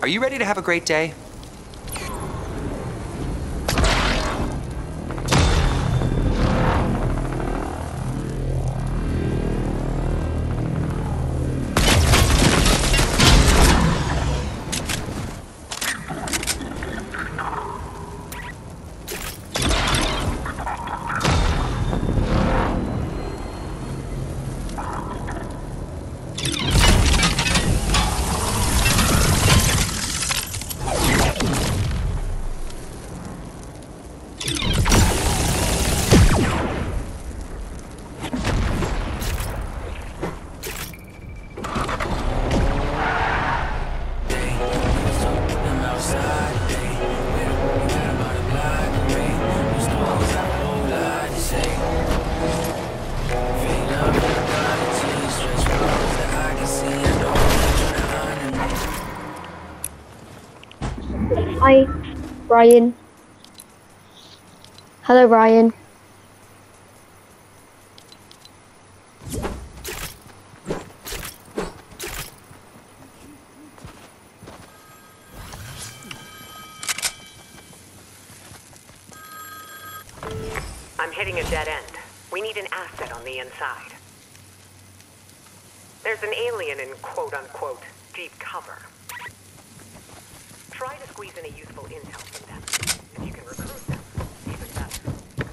Are you ready to have a great day? Hi, Ryan. Hello, Ryan. I'm hitting a dead end. We need an asset on the inside. There's an alien in quote-unquote deep cover. Try to squeeze in a useful intel from them. If you can recruit them, even better.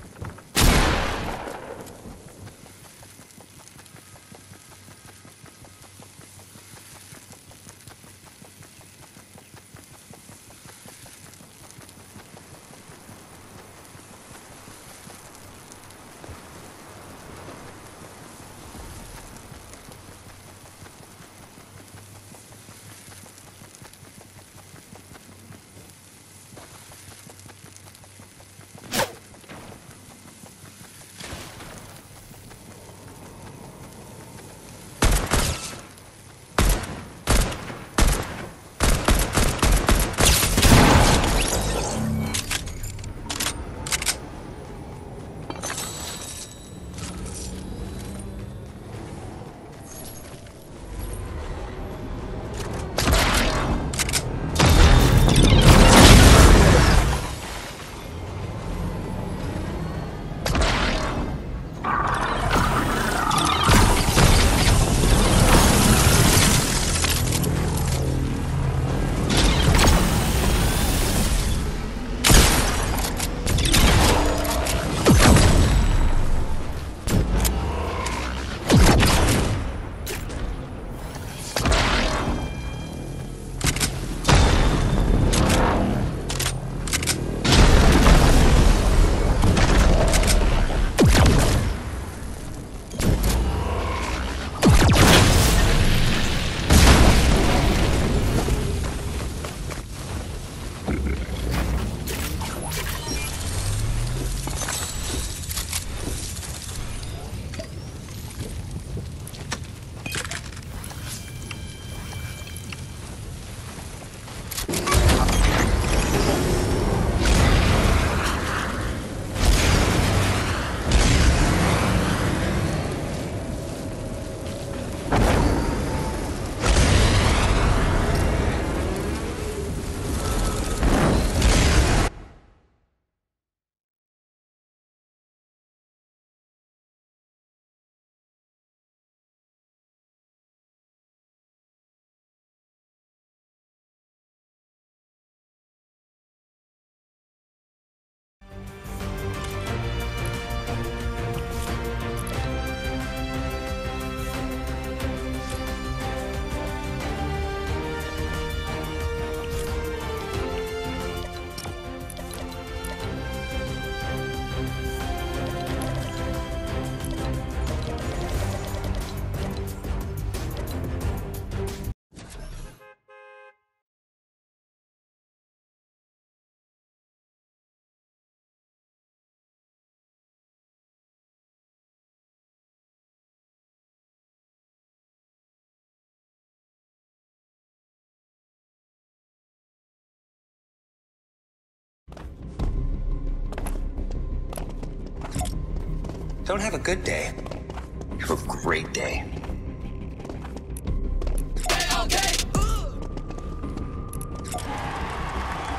Don't have a good day. Have a great day.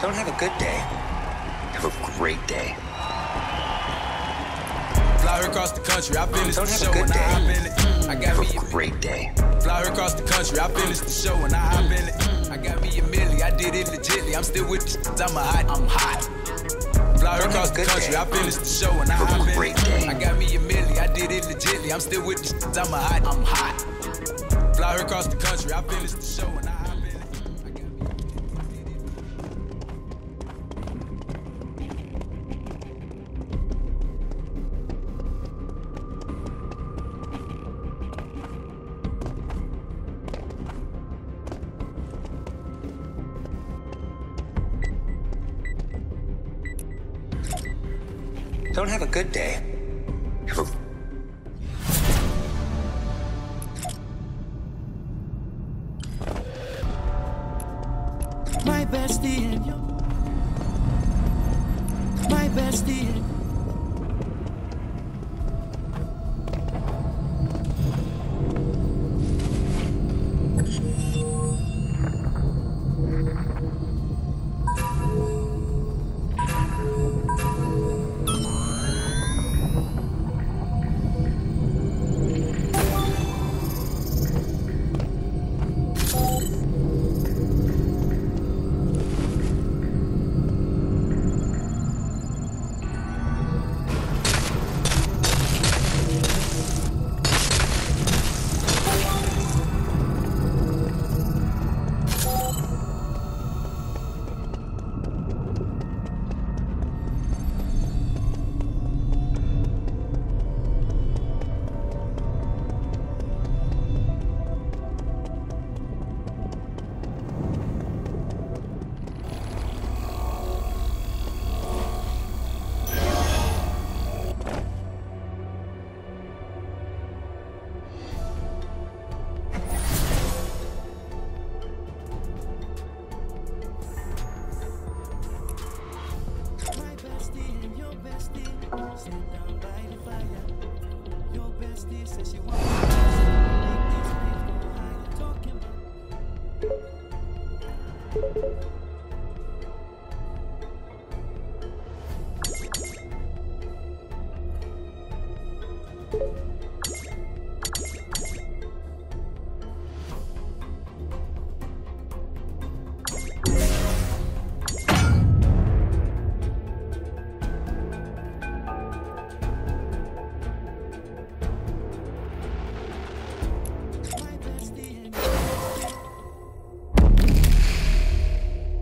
Don't have a good day. Have a great day. Fly her across the country, I finished Don't the have a show good and I day. hop in it. I got Have me a great day. Fly her across the country, I finished the show and I hop in it. I got me a milli, I did it legitly. I'm still with the shit, I'm hot. Fly her Don't across have a the good country, day. I finished the show and I Have a hop in great it. day. I got me a milli, I did it legitly. I'm still with the shit, I'm hot. Fly her across the country, I finished the show and I hop in it. I got me Don't have a good day. Have a My bestie and you. My bestie and you. My bestie and your bestie sit down by the fire. Your bestie says she wants to make these flames go higher. Talking about my bestie and